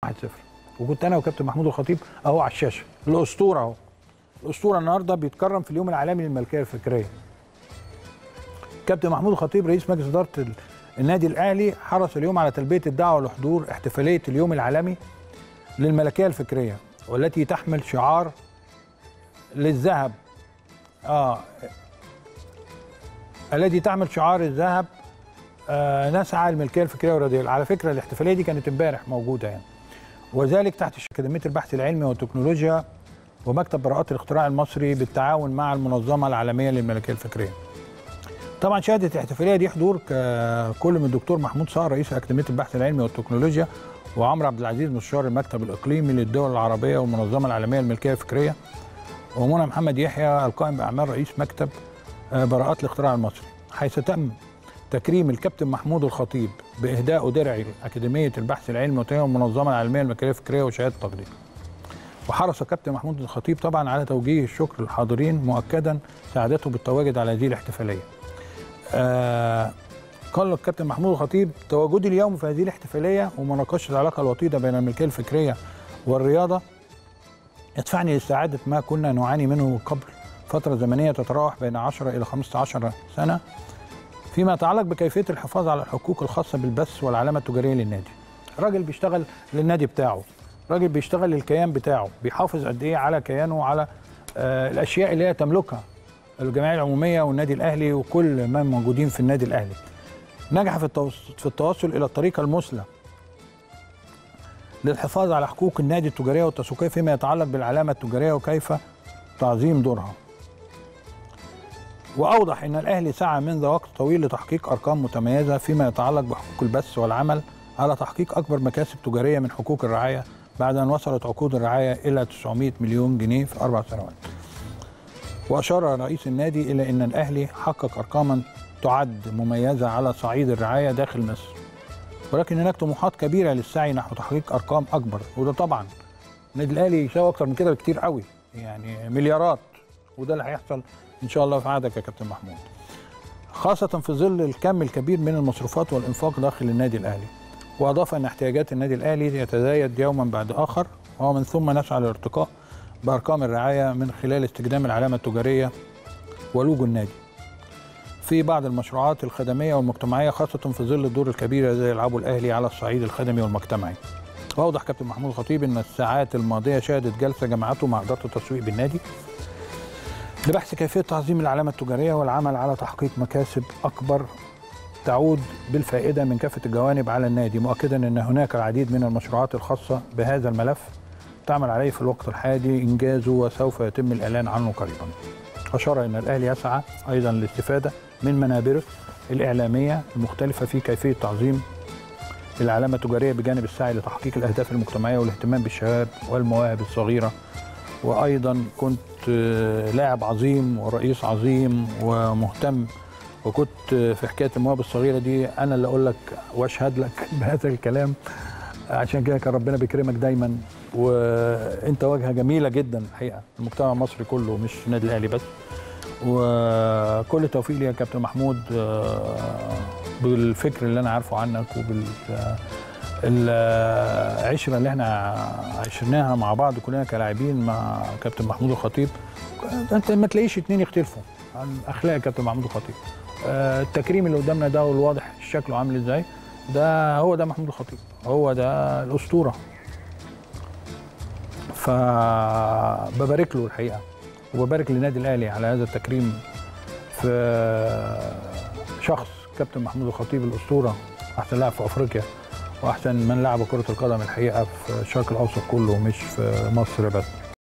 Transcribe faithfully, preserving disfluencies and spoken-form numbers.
واحد صفر، وكنت انا وكابتن محمود الخطيب اهو على الشاشه. الاسطوره اهو، الاسطوره النهارده بيتكرم في اليوم العالمي للملكيه الفكريه. كابتن محمود الخطيب رئيس مجلس اداره النادي الاهلي حرص اليوم على تلبيه الدعوه لحضور احتفاليه اليوم العالمي للملكيه الفكريه، والتي تحمل شعار للذهب اه الذي تعمل شعار الذهب آه نسعى الملكيه الفكريه والرياضيه. على فكره الاحتفاليه دي كانت امبارح موجوده يعني، وذلك تحت اكاديميه البحث العلمي والتكنولوجيا ومكتب براءات الاختراع المصري بالتعاون مع المنظمه العالميه للملكيه الفكريه. طبعا شهدت الاحتفاليه دي حضور كل من الدكتور محمود صقر رئيس اكاديميه البحث العلمي والتكنولوجيا، وعمرو عبد العزيز مستشار المكتب الاقليمي للدول العربيه والمنظمه العالميه للملكيه الفكريه، ومنى محمد يحيى القائم باعمال رئيس مكتب براءات الاختراع المصري، حيث تم تكريم الكابتن محمود الخطيب باهداء درع اكاديميه البحث العلمي والمنظمه العالميه للملكيه الفكريه وشهاده تقدير. وحرص الكابتن محمود الخطيب طبعا على توجيه الشكر للحاضرين، مؤكدا سعادته بالتواجد على هذه الاحتفاليه. آه قال الكابتن محمود الخطيب: تواجدي اليوم في هذه الاحتفاليه ومناقشه العلاقه الوطيده بين الملكيه الفكريه والرياضه يدفعني لاستعاده ما كنا نعاني منه قبل فتره زمنيه تتراوح بين عشرة الى خمسة عشر سنه فيما يتعلق بكيفيه الحفاظ على الحقوق الخاصه بالبث والعلامه التجاريه للنادي. راجل بيشتغل للنادي بتاعه، راجل بيشتغل للكيان بتاعه، بيحافظ قد ايه على كيانه وعلى آه الاشياء اللي هي تملكها الجمعيه العموميه والنادي الاهلي وكل من موجودين في النادي الاهلي. نجح في في التوصل الى الطريقه المثلى للحفاظ على حقوق النادي التجاريه والتسويقيه فيما يتعلق بالعلامه التجاريه وكيف تعظيم دورها. واوضح ان الاهلي سعى منذ وقت طويل لتحقيق ارقام متميزه فيما يتعلق بحقوق البث والعمل على تحقيق اكبر مكاسب تجاريه من حقوق الرعايه، بعد ان وصلت عقود الرعايه الى تسعمائة مليون جنيه في اربع سنوات. واشار رئيس النادي الى ان الاهلي حقق ارقاما تعد مميزه على صعيد الرعايه داخل مصر، ولكن هناك طموحات كبيره للسعي نحو تحقيق ارقام اكبر، وده طبعا النادي الاهلي يساوي اكتر من كده بكتير قوي، يعني مليارات، وده اللي هيحصل ان شاء الله في عهدك يا كابتن محمود، خاصه في ظل الكم الكبير من المصروفات والانفاق داخل النادي الاهلي. واضاف ان احتياجات النادي الاهلي يتزايد يوما بعد اخر، ومن ثم نسعى للارتقاء بارقام الرعايه من خلال استخدام العلامه التجاريه ولوجو النادي في بعض المشروعات الخدميه والمجتمعيه، خاصه في ظل الدور الكبير الذي يلعبه الاهلي على الصعيد الخدمي والمجتمعي. واوضح كابتن محمود الخطيب ان الساعات الماضيه شهدت جلسه جمعته مع اداره التسويق بالنادي لبحث كيفيه تعظيم العلامه التجاريه والعمل على تحقيق مكاسب اكبر تعود بالفائده من كافه الجوانب على النادي، مؤكدا ان هناك العديد من المشروعات الخاصه بهذا الملف تعمل عليه في الوقت الحالي انجازه وسوف يتم الاعلان عنه قريبا. اشار ان الاهلي يسعى ايضا للاستفاده من منابره الاعلاميه المختلفه في كيفيه تعظيم العلامه التجاريه بجانب السعي لتحقيق الاهداف المجتمعيه والاهتمام بالشباب والمواهب الصغيره. وايضا كنت لاعب عظيم ورئيس عظيم ومهتم، وكنت في حكايه المواهب الصغيره دي انا اللي اقول لك واشهد لك بهذا الكلام، عشان كده كان ربنا بيكرمك دايما، وانت واجهه جميله جدا الحقيقه المجتمع المصري كله مش النادي الاهلي بس. وكل التوفيق ليك يا كابتن محمود بالفكر اللي انا عارفه عنك وبالعشره اللي احنا عشرناها مع بعض كلنا كلاعبين مع كابتن محمود الخطيب. انت ما تلاقيش اتنين يختلفوا عن اخلاق كابتن محمود الخطيب. التكريم اللي قدامنا ده والواضح شكله عامل ازاي، ده هو ده محمود الخطيب، هو ده الاسطوره. فببارك له الحقيقه، وببارك للنادي الاهلي على هذا التكريم في شخص كابتن محمود الخطيب الاسطوره، احسن لاعب في افريقيا واحسن من لعب كره القدم الحقيقه في الشرق الاوسط كله مش في مصر بس.